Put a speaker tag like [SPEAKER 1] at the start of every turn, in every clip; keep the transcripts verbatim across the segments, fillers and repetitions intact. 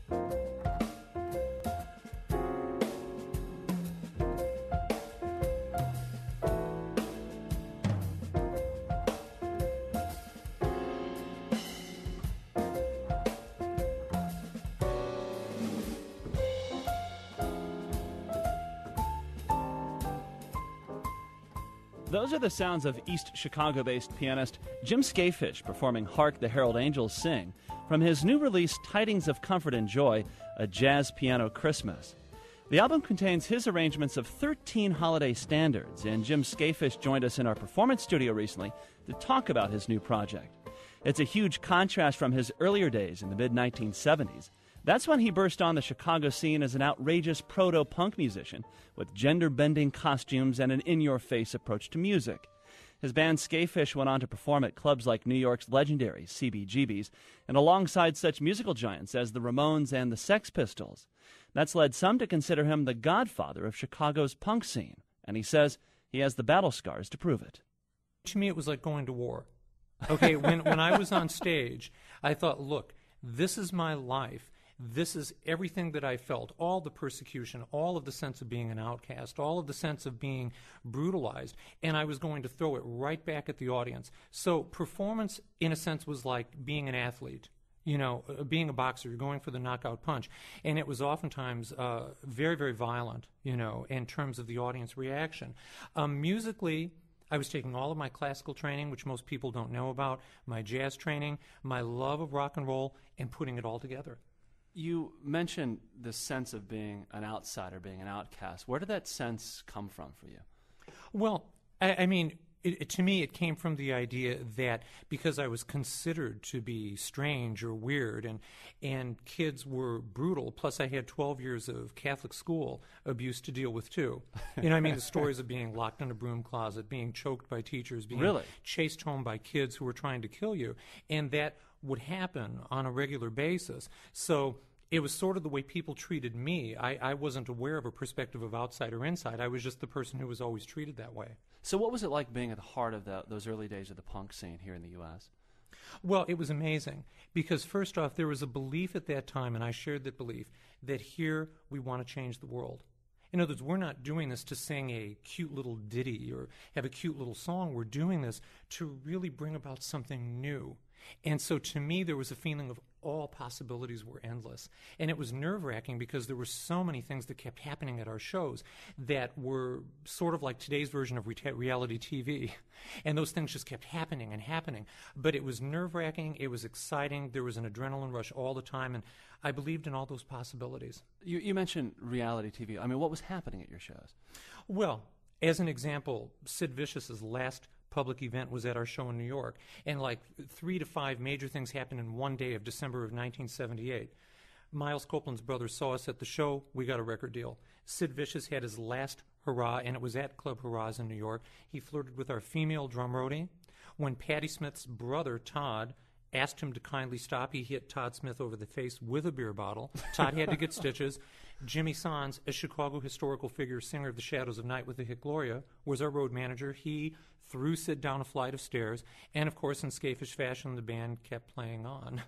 [SPEAKER 1] Those are the sounds of East Chicago-based pianist Jim Skafish performing Hark the Herald Angels Sing from his new release Tidings of Comfort and Joy, A Jazz Piano Christmas. The album contains his arrangements of thirteen holiday standards, and Jim Skafish joined us in our performance studio recently to talk about his new project. It's a huge contrast from his earlier days in the mid nineteen seventies. That's when he burst on the Chicago scene as an outrageous proto-punk musician with gender-bending costumes and an in-your-face approach to music. His band Skafish went on to perform at clubs like New York's legendary C B G B's and alongside such musical giants as the Ramones and the Sex Pistols. That's led some to consider him the godfather of Chicago's punk scene, and he says he has the battle scars to prove it.
[SPEAKER 2] To me, it was like going to war. Okay, when, when I was on stage, I thought, look, this is my life. This is everything that I felt, all the persecution, all of the sense of being an outcast, all of the sense of being brutalized, and I was going to throw it right back at the audience. So performance, in a sense, was like being an athlete. You know, being a boxer, you're going for the knockout punch. And it was oftentimes uh, very, very violent, you know, in terms of the audience reaction. Um, musically, I was taking all of my classical training, which most people don't know about, my jazz training, my love of rock and roll, and putting it all together.
[SPEAKER 1] You mentioned the sense of being an outsider, being an outcast. Where did that sense come from for you?
[SPEAKER 2] Well, I, I mean, it, it, to me, it came from the idea that because I was considered to be strange or weird, and and kids were brutal, plus I had twelve years of Catholic school abuse to deal with, too. You know, I mean, the stories of being locked in a broom closet, being choked by teachers, being
[SPEAKER 1] really?
[SPEAKER 2] chased home by kids who were trying to kill you, and that would happen on a regular basis. So it was sort of the way people treated me. I, I wasn't aware of a perspective of outside or inside. I was just the person who was always treated that way.
[SPEAKER 1] So what was it like being at the heart of the, those early days of the punk scene here in the U S?
[SPEAKER 2] Well, it was amazing because, first off, there was a belief at that time, and I shared that belief, that here we want to change the world. In other words, we're not doing this to sing a cute little ditty or have a cute little song. We're doing this to really bring about something new. And so to me, there was a feeling of all possibilities were endless. And it was nerve-wracking because there were so many things that kept happening at our shows that were sort of like today's version of re- reality T V. And those things just kept happening and happening. But it was nerve-wracking. It was exciting. There was an adrenaline rush all the time. And I believed in all those possibilities.
[SPEAKER 1] You, you mentioned reality T V. I mean, what was happening at your shows?
[SPEAKER 2] Well, as an example, Sid Vicious's last public event was at our show in New York, and like three to five major things happened in one day of December of nineteen seventy-eight. Miles Copeland's brother saw us at the show. We got a record deal. Sid Vicious had his last hurrah, and it was at Club Hurrahs in New York. He flirted with our female drum roadie. When Patti Smith's brother, Todd, asked him to kindly stop, he hit Todd Smith over the face with a beer bottle. Todd had to get stitches. Jimmy Sands, a Chicago historical figure, singer of The Shadows of Night with the Hit Gloria, was our road manager. He threw Sid down a flight of stairs, and of course, in Skafish fashion, the band kept playing on.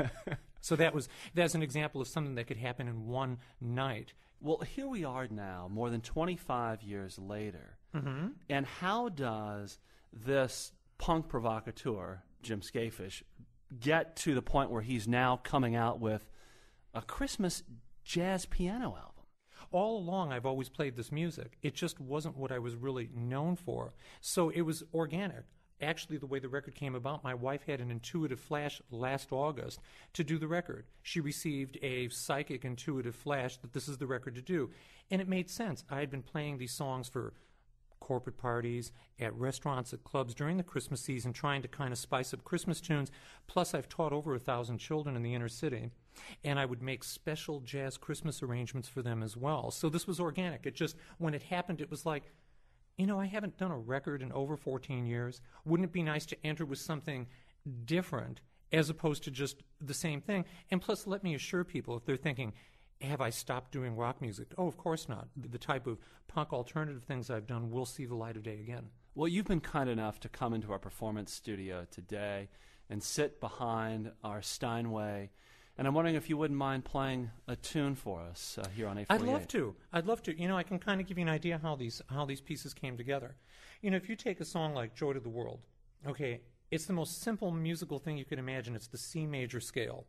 [SPEAKER 2] So that was that's an example of something that could happen in one night.
[SPEAKER 1] Well, here we are now, more than twenty-five years later,
[SPEAKER 2] mm-hmm.
[SPEAKER 1] and how does this punk provocateur, Jim Skafish, get to the point where he's now coming out with a Christmas jazz piano album?
[SPEAKER 2] All along, I've always played this music. It just wasn't what I was really known for. So it was organic. Actually, the way the record came about, my wife had an intuitive flash last August to do the record. She received a psychic intuitive flash that this is the record to do. And it made sense. I had been playing these songs for corporate parties, at restaurants, at clubs during the Christmas season, trying to kind of spice up Christmas tunes. Plus, I've taught over a thousand children in the inner city, and I would make special jazz Christmas arrangements for them as well. So this was organic. It just, when it happened, it was like, you know, I haven't done a record in over fourteen years. Wouldn't it be nice to enter with something different as opposed to just the same thing? And plus, let me assure people, if they're thinking, have I stopped doing rock music? Oh, of course not. The type of punk alternative things I've done will see the light of day again.
[SPEAKER 1] Well, you've been kind enough to come into our performance studio today and sit behind our Steinway And I'm wondering if you wouldn't mind playing a tune for us uh, here on eight forty-eight.
[SPEAKER 2] I'd love to. I'd love to. You know, I can kind of give you an idea how these how these pieces came together. You know, if you take a song like Joy to the World, okay, it's the most simple musical thing you could imagine. It's the C major scale.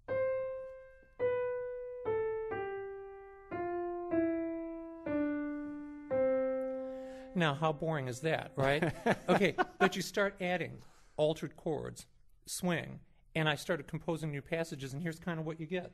[SPEAKER 2] Now, how boring is that, right? Okay, but you start adding altered chords, swing, and I started composing new passages, and here's kind of what you get.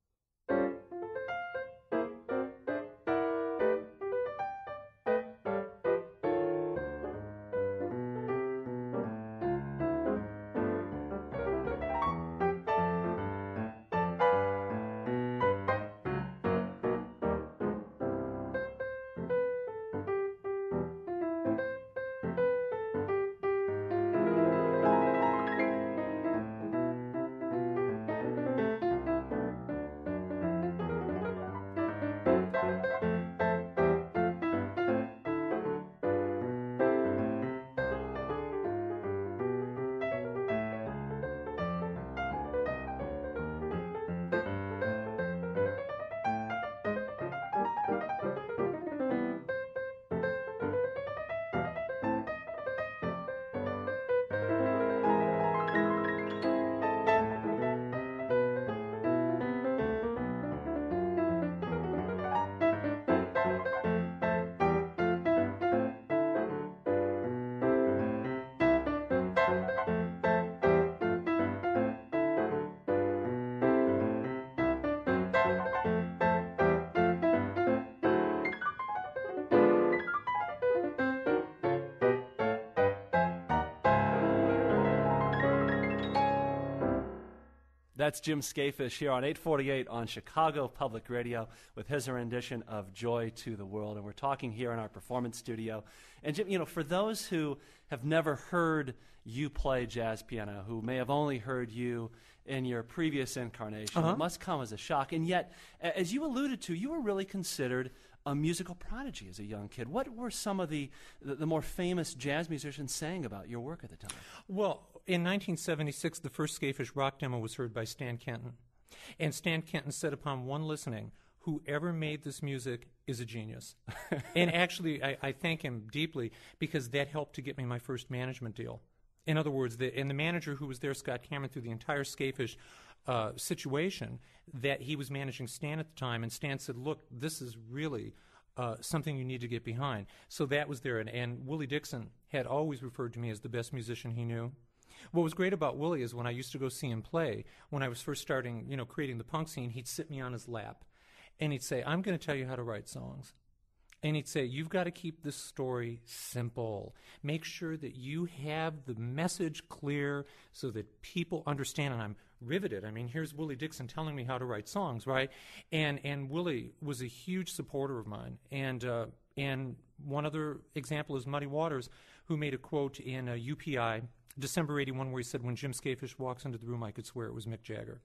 [SPEAKER 1] That's Jim Skafish here on eight forty-eight on Chicago Public Radio with his rendition of Joy to the World. And we're talking here in our performance studio. And Jim, you know, for those who have never heard you play jazz piano, who may have only heard you in your previous incarnation,
[SPEAKER 2] Uh-huh.
[SPEAKER 1] it must come as a shock. And yet, a- as you alluded to, you were really considered a musical prodigy as a young kid. What were some of the, the, the more famous jazz musicians saying about your work at the time?
[SPEAKER 2] Well, in nineteen seventy-six, the first Skafish rock demo was heard by Stan Kenton. And Stan Kenton said upon one listening, whoever made this music is a genius. And actually, I, I thank him deeply because that helped to get me my first management deal. In other words, the, and the manager who was there, Scott Cameron, through the entire Skafish uh, situation, that he was managing Stan at the time, and Stan said, look, this is really uh, something you need to get behind. So that was there, and, and Willie Dixon had always referred to me as the best musician he knew. What was great about Willie is when I used to go see him play, when I was first starting, you know, creating the punk scene, he'd sit me on his lap, and he'd say, I'm going to tell you how to write songs. And he'd say, you've got to keep this story simple. Make sure that you have the message clear so that people understand. And I'm riveted. I mean, here's Willie Dixon telling me how to write songs, right? And and Willie was a huge supporter of mine. And uh, and one other example is Muddy Waters, who made a quote in uh, U P I, December eighty-one, where he said, when Jim Skafish walks into the room, I could swear it was Mick Jagger.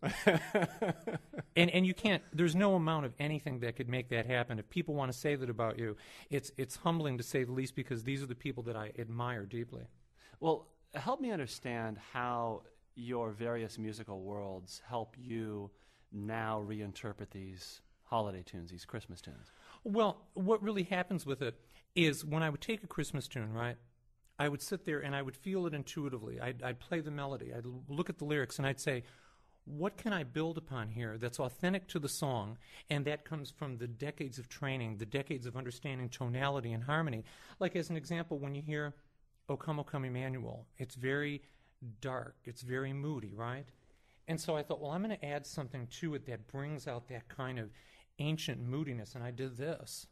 [SPEAKER 2] and and you can't, there's no amount of anything that could make that happen. If people want to say that about you, it's it's humbling to say the least, because these are the people that I admire deeply.
[SPEAKER 1] Well, help me understand how your various musical worlds help you now reinterpret these holiday tunes, these Christmas tunes.
[SPEAKER 2] Well, what really happens with it is when I would take a Christmas tune, right, I would sit there and I would feel it intuitively. I'd, I'd play the melody. I'd l- look at the lyrics and I'd say, what can I build upon here that's authentic to the song, and that comes from the decades of training, the decades of understanding tonality and harmony. Like as an example, when you hear O Come, O Come, Emmanuel, it's very dark, it's very moody, right? And so I thought, well, I'm going to add something to it that brings out that kind of ancient moodiness, and I did this.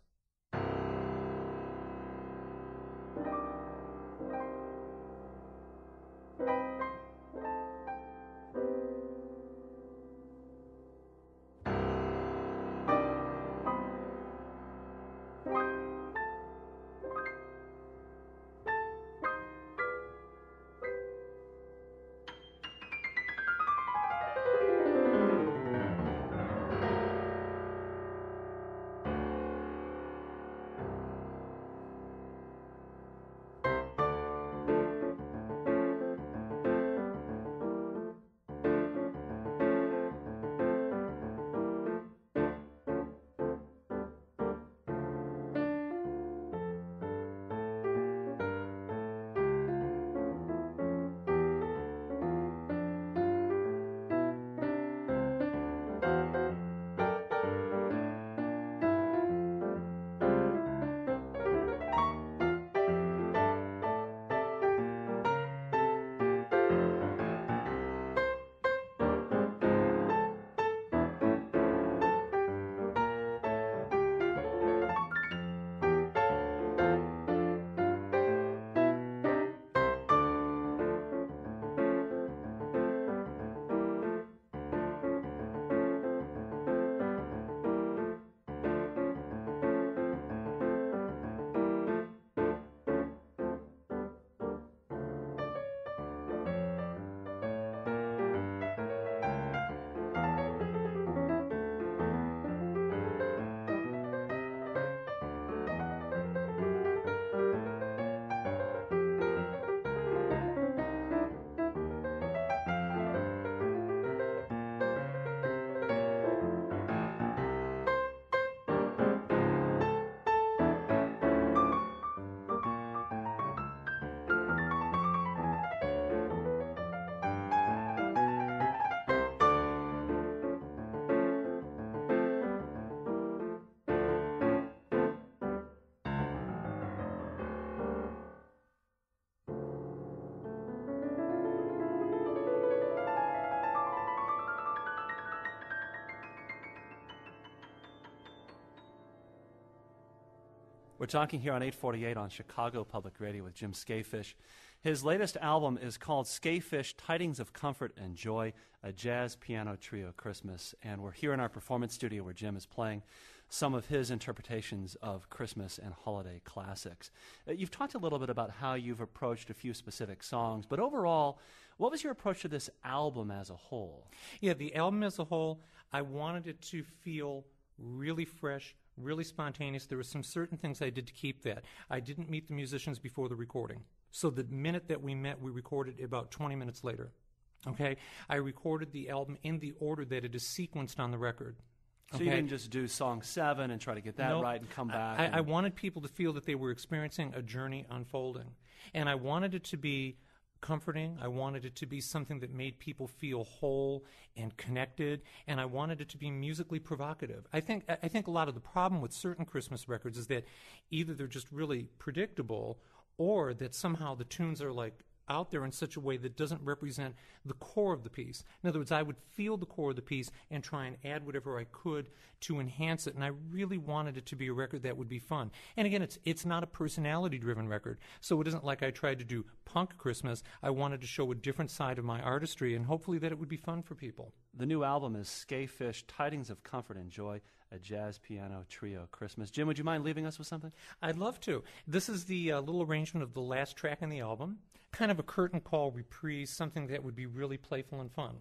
[SPEAKER 1] We're talking here on eight forty-eight on Chicago Public Radio with Jim Skafish. His latest album is called Skafish, Tidings of Comfort and Joy, a jazz piano trio Christmas. And we're here in our performance studio where Jim is playing some of his interpretations of Christmas and holiday classics. Uh, you've talked a little bit about how you've approached a few specific songs, but overall, what was your approach to this album as a whole?
[SPEAKER 2] Yeah, the album as a whole, I wanted it to feel really fresh, really spontaneous. There were some certain things I did to keep that. I didn't meet the musicians before the recording. So the minute that we met, we recorded about twenty minutes later. Okay? I recorded the album in the order that it is sequenced on the record.
[SPEAKER 1] So
[SPEAKER 2] okay?
[SPEAKER 1] you didn't just do song seven and try to get that
[SPEAKER 2] Nope.
[SPEAKER 1] right and come back?
[SPEAKER 2] I,
[SPEAKER 1] and...
[SPEAKER 2] I wanted people to feel that they were experiencing a journey unfolding. And I wanted it to be comforting. I wanted it to be something that made people feel whole and connected, and I wanted it to be musically provocative. I think I think a lot of the problem with certain Christmas records is that either they're just really predictable, or that somehow the tunes are like out there in such a way that doesn't represent the core of the piece. In other words, I would feel the core of the piece and try and add whatever I could to enhance it, and I really wanted it to be a record that would be fun. And again, it's it's not a personality-driven record, so it isn't like I tried to do punk Christmas. I wanted to show a different side of my artistry, and hopefully that it would be fun for people.
[SPEAKER 1] The new album is Skafish, Tidings of Comfort and Joy, a jazz piano trio Christmas. Jim, would you mind leaving us with something?
[SPEAKER 2] I'd love to. This is the uh, little arrangement of the last track in the album, kind of a curtain call reprise, something that would be really playful and fun.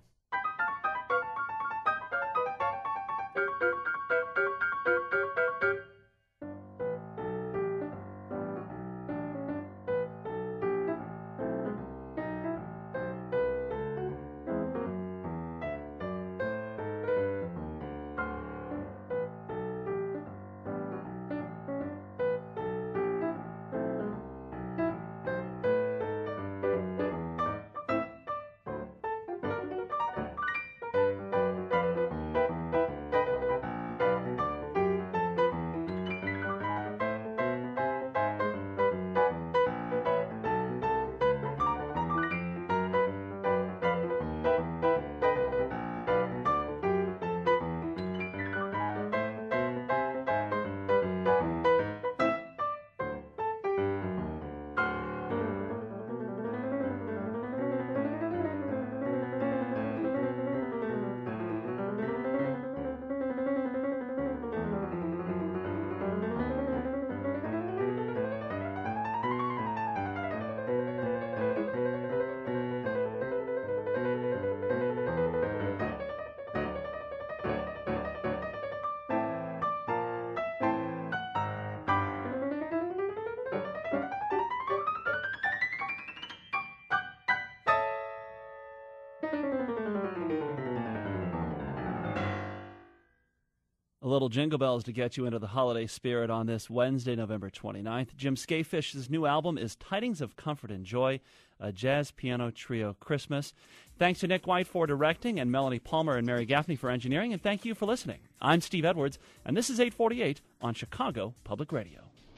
[SPEAKER 1] A little jingle bells to get you into the holiday spirit on this Wednesday, November twenty-ninth. Jim Skafish's new album is Tidings of Comfort and Joy, a jazz piano trio Christmas. Thanks to Nick White for directing and Melanie Palmer and Mary Gaffney for engineering, and thank you for listening. I'm Steve Edwards, and this is eight forty-eight on Chicago Public Radio.